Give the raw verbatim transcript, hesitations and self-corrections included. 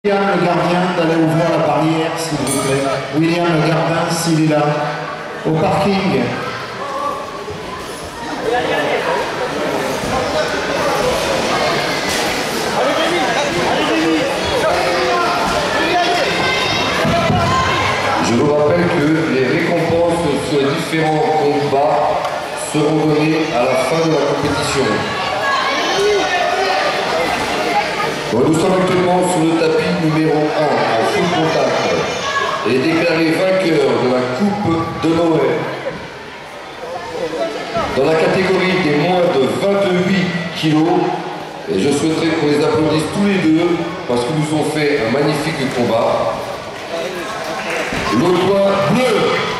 William le gardien d'aller ouvrir la barrière, s'il vous plaît. William le gardien, s'il est là. Au parking. Je vous rappelle que les récompenses sur les différents combats seront données à la fin de la compétition. Donc nous sommes actuellement sur le tapis numéro un en full contact et déclaré vainqueur de la Coupe de Noël. Dans la catégorie des moins de vingt-huit kilos, et je souhaiterais qu'on les applaudisse tous les deux parce qu'ils nous ont fait un magnifique combat. Le doigt bleu.